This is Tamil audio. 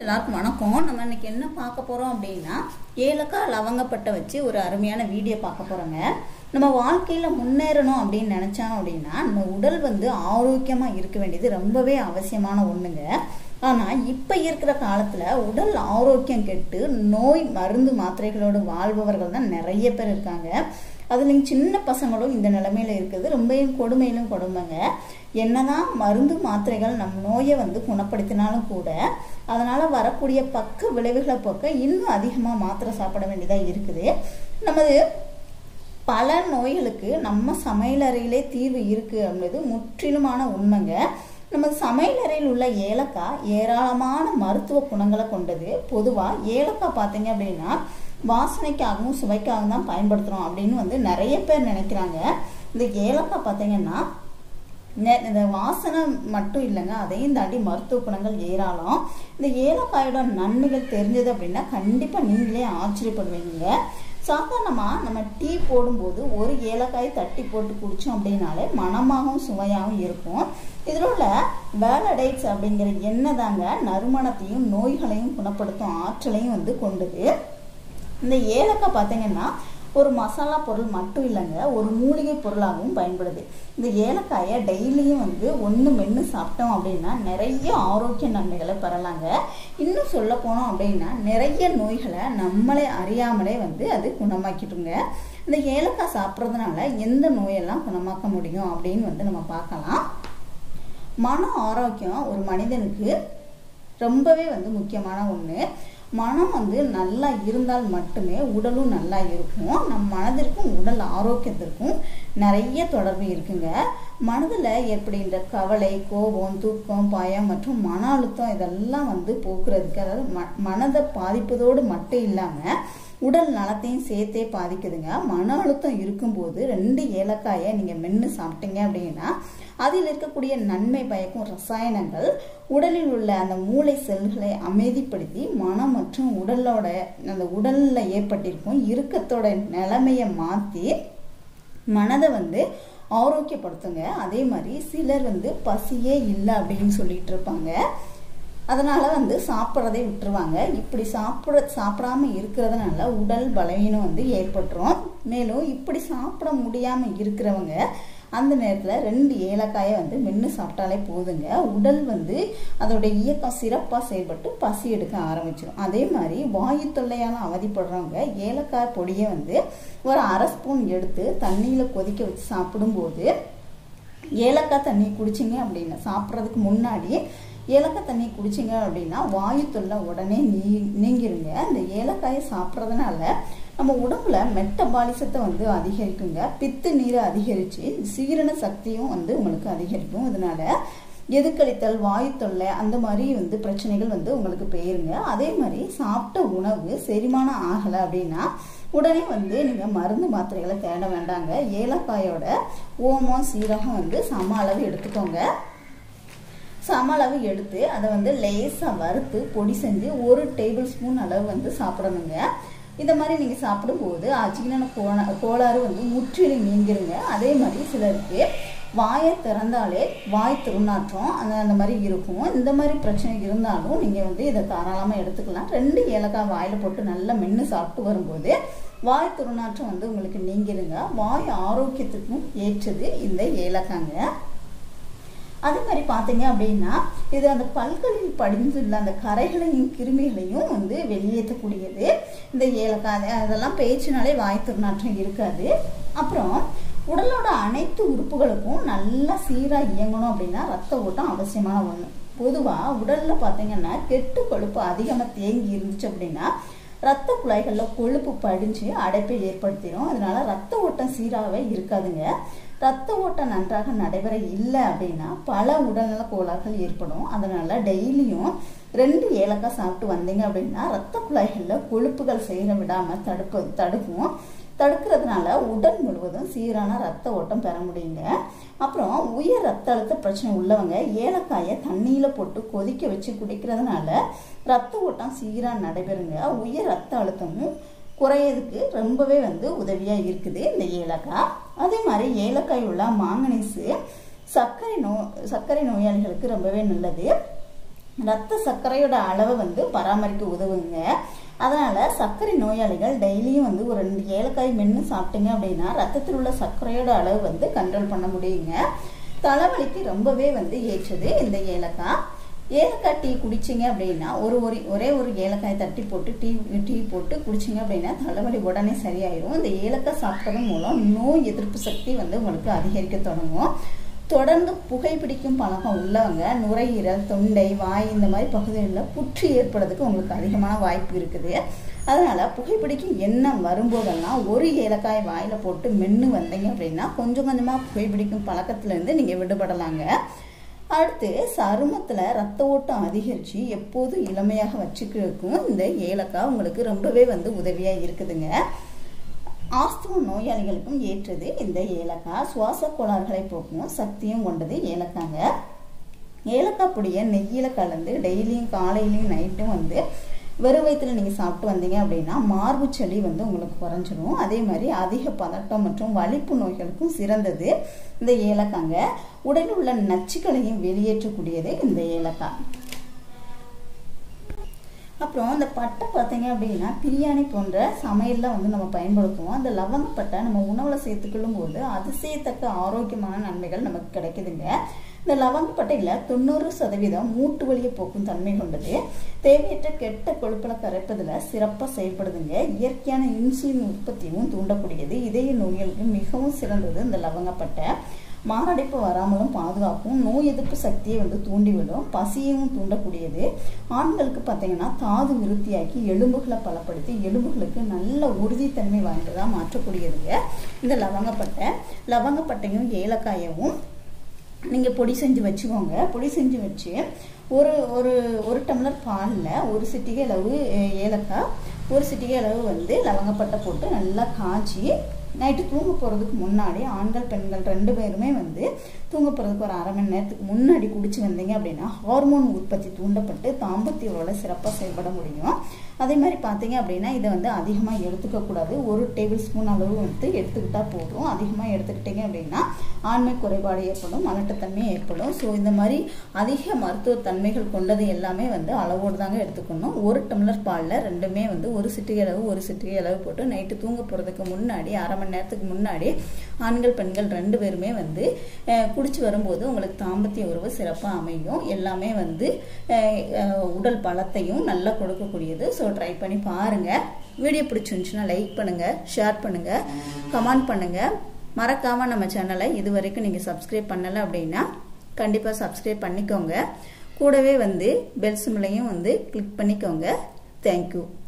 எல்லாருக்கும் வணக்கம். நம்ம இன்னைக்கு என்ன பார்க்க போறோம் அப்படின்னா ஏலக்காய் லவங்கப்பட்டை வச்சு ஒரு அருமையான வீடியோ பார்க்க போறோங்க. நம்ம வாழ்க்கையில முன்னேறணும் அப்படின்னு நினைச்சோம் அப்படின்னா நம்ம உடல் ஆரோக்கியமா இருக்க வேண்டியது ரொம்பவே அவசியமான ஒண்ணுங்க. ஆனா இப்ப இருக்கிற காலத்துல உடல் ஆரோக்கியம் கெட்டு நோய் மருந்து மாத்திரைகளோடு வாழ்பவர்கள் தான் நிறைய பேர் இருக்காங்க. அதுல சின்ன பசங்களும் இந்த நிலைமையில இருக்குது. ரொம்பவும் கொடுமையிலும் கொடுமைங்க. என்னதான் மருந்து மாத்திரைகள் நம் நோயை குணப்படுத்தினாலும் கூட அதனால வரக்கூடிய பக்க விளைவுகளை போக்க இன்னும் அதிகமா மாத்திரை சாப்பிட வேண்டியதா இருக்குது. நமது பல நோய்களுக்கு நம்ம சமையலறையிலே தீர்வு இருக்கு அப்படின்றது முற்றிலுமான உண்மைங்க. நமது சமையலறையில் உள்ள ஏலக்காய் ஏராளமான மருத்துவ குணங்களை கொண்டது. பொதுவா ஏலக்காய் பார்த்தீங்க அப்படின்னா வாசனைக்காகவும் சுவைக்காகவும் தான் பயன்படுத்துறோம் அப்படின்னு நிறைய பேர் நினைக்கிறாங்க. இந்த ஏலக்காய் பார்த்தீங்கன்னா இந்த வாசனை மட்டும் இல்லைங்க, அதையும் தாண்டி மருத்துவ குணங்கள் ஏராளம். இந்த ஏலக்காயோட நன்மைகள் தெரிஞ்சது அப்படின்னா கண்டிப்பா நீங்களே ஆச்சரியப்படுவீங்க. சாதாரணமா நம்ம டீ போடும்போது ஒரு ஏலக்காய் தட்டி போட்டு குடிச்சோம் அப்படின்னாலே மணமாகவும் சுவையாகவும் இருக்கும். இதில் உள்ள வேலடைட்ஸ் அப்படிங்கிற எண்ணெய் தாங்க நறுமணத்தையும் நோய்களையும் குணப்படுத்தும் ஆற்றலையும் கொண்டது. இந்த ஏலக்காய் பார்த்தீங்கன்னா ஒரு மசாலா பொருள் மட்டும் இல்லைங்க, ஒரு மூலிகை பொருளாகவும் பயன்படுது. இந்த ஏலக்காயை டெய்லியும் ஒன்று மென்று சாப்பிட்டோம் அப்படின்னா நிறைய ஆரோக்கிய நன்மைகளை பெறலாங்க. இன்னும் சொல்ல போனோம் அப்படின்னா நிறைய நோய்களை நம்மளே அறியாமலே அது குணமாக்கிட்டுங்க. இந்த ஏலக்காய் சாப்பிட்றதுனால எந்த நோயெல்லாம் குணமாக்க முடியும் அப்படின்னு நம்ம பார்க்கலாம். மன ஆரோக்கியம் ஒரு மனிதனுக்கு ரொம்பவே முக்கியமான ஒன்று. மனம் நல்லா இருந்தால் மட்டுமே உடலும் நல்லா இருக்கும். நம் மனதிற்கும் உடல் ஆரோக்கியத்திற்கும் நிறைய தொடர்பு இருக்குங்க. மனதில் ஏற்படுகின்ற கவலை, கோபம், தூக்கம், பயம் மற்றும் மன அழுத்தம் இதெல்லாம் போக்குறதுக்கு, அதாவது மனதை பாதிப்பதோடு மட்டும் இல்லாமல் உடல் நலத்தையும் சேர்த்தே பாதிக்குதுங்க. மன அழுத்தம் இருக்கும்போது 2 ஏலக்காயை நீங்கள் மென்று சாப்பிட்டீங்க அப்படின்னா அதில் இருக்கக்கூடிய நன்மை பயக்கும் ரசாயனங்கள் உடலில் உள்ள அந்த மூளை செல்களை அமைதிப்படுத்தி மனம் மற்றும் உடல்ல ஏற்பட்டிருக்கும் இறுக்கத்தோட நிலைமையை மாற்றி மனதை ஆரோக்கியப்படுத்துங்க. அதே மாதிரி சிலர் பசியே இல்லை அப்படின்னு சொல்லிட்டு இருப்பாங்க. அதனால சாப்பிட்றதே விட்டுருவாங்க. இப்படி சாப்பிடாம இருக்கிறதுனால உடல் பலவீனம் ஏற்பட்டுரும். மேலும் இப்படி சாப்பிட முடியாம இருக்கிறவங்க அந்த நேரத்தில் 2 ஏலக்காயை மென்று சாப்பிட்டாலே போதுங்க. உடல் அதோட இயக்கம் சிறப்பாக செயல்பட்டு பசி எடுக்க ஆரம்பிச்சிடும். அதே மாதிரி வாயு தொல்லையால் அவதிப்படுறவங்க ஏலக்காய் பொடியை ஒரு அரை ஸ்பூன் எடுத்து தண்ணியில் கொதிக்க வச்சு சாப்பிடும்போது ஏலக்காய் தண்ணி குடிச்சிங்க அப்படின்னா சாப்பிட்றதுக்கு முன்னாடி ஏலக்காய் தண்ணி குடிச்சிங்க அப்படின்னா வாயு தொல்லை உடனே நீங்கிருங்க. இந்த ஏலக்காயை சாப்பிட்றதுனால நம்ம உடம்புல மெட்டபாலிசத்தை அதிகரிக்குங்க. பித்து நீரை அதிகரித்து சீரண சக்தியும் உங்களுக்கு அதிகரிக்கும். இதனால எதுக்களித்தல், வாயு தொல்லை அந்த மாதிரி பிரச்சனைகள் உங்களுக்கு போயிருங்க. அதே மாதிரி சாப்பிட்ட உணவு செரிமானம் ஆகலை அப்படின்னா உடனே நீங்கள் மருந்து மாத்திரைகளை தேட வேண்டாங்க. ஏலக்காயோட ஓமம், சீரகம் சம அளவு எடுத்துக்கோங்க. சம அளவு எடுத்து அதை லேசாக வறுத்து பொடி செஞ்சு 1 டேபிள் ஸ்பூன் அளவு சாப்பிடணுங்க. இந்த மாதிரி நீங்கள் சாப்பிடும்போது அஜீரண கோளாறு முற்றிலும் நீங்கிருங்க. அதே மாதிரி சிலருக்கு வாயை திறந்தாலே வாய் துர்நாற்றம் அந்த மாதிரி இருக்கும். இந்த மாதிரி பிரச்சனை இருந்தாலும் நீங்கள் இதை தாராளமாக எடுத்துக்கலாம். 2 ஏலக்காய் வாயில் போட்டு நல்லா மென்று சாப்பிட்டு வரும்போது வாய் துர்நாற்றம் உங்களுக்கு நீங்கிருங்க. வாய் ஆரோக்கியத்துக்கும் ஏற்றது இந்த ஏலக்காங்க. அதே மாதிரி பார்த்தீங்க அப்படின்னா இது அந்த பல்களில் படிந்துள்ள அந்த கரைகளையும் கிருமிகளையும் வெளியேற்றக்கூடியது இந்த ஏலக்காய். அதெல்லாம் பேச்சுனாலே வாய் துர்நாற்றம் இருக்காது. அப்புறம் உடலோட அனைத்து உறுப்புகளுக்கும் நல்லா சீராக இயங்கணும் அப்படின்னா ரத்த ஓட்டம் அவசியமான ஒன்று. பொதுவாக உடலில் பார்த்தீங்கன்னா கெட்டு கொழுப்பு அதிகமாக தேங்கி இருந்துச்சு அப்படின்னா ரத்த குழாய்களில் கொழுப்பு படிஞ்சு அடைப்பை ஏற்படுத்திடும். அதனால ரத்த ஓட்டம் சீராகவே இருக்காதுங்க. ரத்த ஓட்டம் நன்றாக நடைபெற இல்லை அப்படின்னா பல உடல்நல கோளாறுகள் ஏற்படும். அதனால டெய்லியும் 2 ஏலக்காய் சாப்பிட்டு வந்தீங்க அப்படின்னா ரத்த குழாய்களில் கொழுப்புகள் சேர விடாமல் தடுக்கும். தடுக்கிறதுனால உடல் முழுவதும் சீரான ரத்த ஓட்டம் பெற முடியுங்க. அப்புறம் உயர் ரத்த அழுத்த பிரச்சனை உள்ளவங்க ஏலக்காயை தண்ணியில் போட்டு கொதிக்க வச்சு குடிக்கிறதுனால ரத்த ஓட்டம் சீராக நடைபெறுங்க. உயர் ரத்த அழுத்தமும் குறையதுக்கு ரொம்பவே உதவியா இருக்குது இந்த ஏலக்காய். அதே மாதிரி ஏலக்காய் உள்ள மாங்கனீசு சர்க்கரை நோயாளிகளுக்கு ரொம்பவே நல்லது. ரத்த சர்க்கரையோட அளவை வந்து பராமரிக்க உதவுங்க. அதனால சர்க்கரை நோயாளிகள் டெய்லியும் வந்து ஒரு 2 ஏலக்காய் மென்று சாப்பிட்டீங்க அப்படின்னா ரத்தத்தில் உள்ள சர்க்கரையோட அளவு வந்து கண்ட்ரோல் பண்ண முடியுங்க. தலைவலிக்கு ரொம்பவே வந்து ஏற்றது இந்த ஏலக்காய். ஏலக்காய் டீ குடிச்சிங்க அப்படின்னா ஒரே ஒரு ஏலக்காய் தட்டி போட்டு டீ போட்டு குடிச்சிங்க அப்படின்னா தலைவலி உடனே சரியாயிடும். இந்த ஏலக்காய் சாப்பிட்டதன் மூலம் நோய் எதிர்ப்பு சக்தி வந்து உங்களுக்கு அதிகரிக்க தொடங்கும். தொடர்ந்து புகைப்பிடிக்கும் பழக்கம் உள்ளவங்க நுரையீரல், தொண்டை, வாய் இந்த மாதிரி பகுதிகளில் புற்று ஏற்படுறதுக்கு உங்களுக்கு அதிகமான வாய்ப்பு இருக்குது. அதனால புகைப்பிடிக்கும் எண்ணம் வரும்போதெல்லாம் ஒரு ஏலக்காய் வாயில போட்டு மென்று வந்தீங்க அப்படின்னா கொஞ்சம் கொஞ்சமாக புகைப்பிடிக்கும் பழக்கத்திலேருந்து நீங்கள் விடுபடலாங்க. அடுத்து சருமத்தில் ரத்த ஓட்டம் அதிகரித்து எப்போதும் இளமையாக வச்சுக்கிறதுக்கும் இந்த ஏலக்காய் உங்களுக்கு ரொம்பவே வந்து உதவியாக இருக்குதுங்க. ஆஸ்துமா நோயாளிகளுக்கும் ஏற்றது இந்த ஏலக்காய். சுவாச கோளாறுகளை போக்கும் சக்தியும் கொண்டது ஏலக்காங்க. ஏலக்காய் பொடியை நெய்யில் கலந்து டெய்லியும் காலையிலையும் நைட்டும் வந்து வெறும் வயிற்றுல நீங்கள் சாப்பிட்டு வந்தீங்க அப்படின்னா மார்பு சளி வந்து உங்களுக்கு குறைஞ்சிடும். அதே மாதிரி அதிக பதட்டம் மற்றும் வலிப்பு நோய்களுக்கும் சிறந்தது இந்த ஏலக்காங்க. உடலில் உள்ள நச்சுக்களையும் வெளியேற்றக்கூடியது இந்த ஏலக்காய். அப்புறம் இந்த பட்டை பார்த்தீங்க அப்படின்னா பிரியாணி போன்ற சமையலில் வந்து நம்ம பயன்படுத்துவோம். அந்த லவங்கப்பட்டை நம்ம உணவில் சேர்த்துக்கொள்ளும் போது அதிசயத்தக்க ஆரோக்கியமான நன்மைகள் நமக்கு கிடைக்குதுங்க. இந்த லவங்கப்பட்டையில் 90% மூட்டு வலியை போக்கும் தன்மை கொண்டது. தேவையற்ற கெட்ட கொழுப்புகளை கரைப்பதில் சிறப்பாக செயல்படுதுங்க. இயற்கையான இன்சுலின் உற்பத்தியும் தூண்டக்கூடியது. இதய நோய்களுக்கு மிகவும் சிறந்தது இந்த லவங்கப்பட்டை. மாரடைப்பு வராமலும் பாதுகாக்கும். நோய் எதிர்ப்பு சக்தியை வந்து தூண்டிவிடும். பசியையும் தூண்டக்கூடியது. ஆண்களுக்கு பார்த்தீங்கன்னா தாது விருத்தியாக்கி எலும்புகளை பலப்படுத்தி எலும்புகளுக்கு நல்ல உறுதித்தன்மை வாய்ந்ததாக மாற்றக்கூடியதுங்க இந்த லவங்கப்பட்டை. லவங்கப்பட்டையும் ஏலக்காயவும் நீங்கள் பொடி செஞ்சு வச்சுக்கோங்க. பொடி செஞ்சு வச்சு ஒரு டம்ளர் பாலில் 1 சிட்டிகை அளவு ஏலக்காய், 1 சிட்டிகை அளவு வந்து லவங்கப்பட்டை போட்டு நல்லா காய்ச்சி நைட்டு தூங்க போகிறதுக்கு முன்னாடி ஆண்கள் பெண்கள் 2 பேருமே வந்து தூங்க போகிறதுக்கு ஒரு 1/2 மணி நேரத்துக்கு முன்னாடி குடிச்சு வந்தீங்க அப்படின்னா ஹார்மோன் உற்பத்தி தூண்டப்பட்டு தாம்பத்திய உறவுல சிறப்பாக செயல்பட முடியும். அதே மாதிரி பார்த்தீங்க அப்படின்னா இதை வந்து அதிகமாக எடுத்துக்கக்கூடாது. 1 டேபிள் ஸ்பூன் அளவு வந்து எடுத்துக்கிட்டால் போதும். அதிகமாக எடுத்துக்கிட்டீங்க அப்படின்னா ஆண்மை குறைபாடு ஏற்படும், மலட்டுத்தன்மை ஏற்படும். ஸோ இந்த மாதிரி அதிக மருத்துவ தன்மைகள் கொண்டது எல்லாமே வந்து அளவோடு தாங்க எடுத்துக்கணும். 1 டம்ளர் பாலில் 2மே வந்து 1 சிட்டிகை அளவு போட்டு நைட்டு தூங்க போகிறதுக்கு முன்னாடி 1/2 மணி நேரத்துக்கு முன்னாடி ஆண்கள் பெண்கள் 2 பேருமே வந்து குடிச்சு வரும்போது உங்களுக்கு தாம்பத்திய உறவு சிறப்பாக அமையும். எல்லாமே வந்து உடல் பலத்தையும் நல்லா கொடுக்கக்கூடியது. ஸோ ட்ரை பண்ணி பாருங்கள். வீடியோ பிடிச்சிருந்துச்சுன்னா லைக் பண்ணுங்கள், ஷேர் பண்ணுங்கள், கமெண்ட் பண்ணுங்கள். மறக்காமல் நம்ம சேனலை இது வரைக்கும் நீங்கள் சப்ஸ்கிரைப் பண்ணலை அப்படின்னா கண்டிப்பாக சப்ஸ்கிரைப் பண்ணிக்கோங்க. கூடவே வந்து பெல் சிம்பலையும் வந்து கிளிக் பண்ணிக்கோங்க. தேங்க்யூ.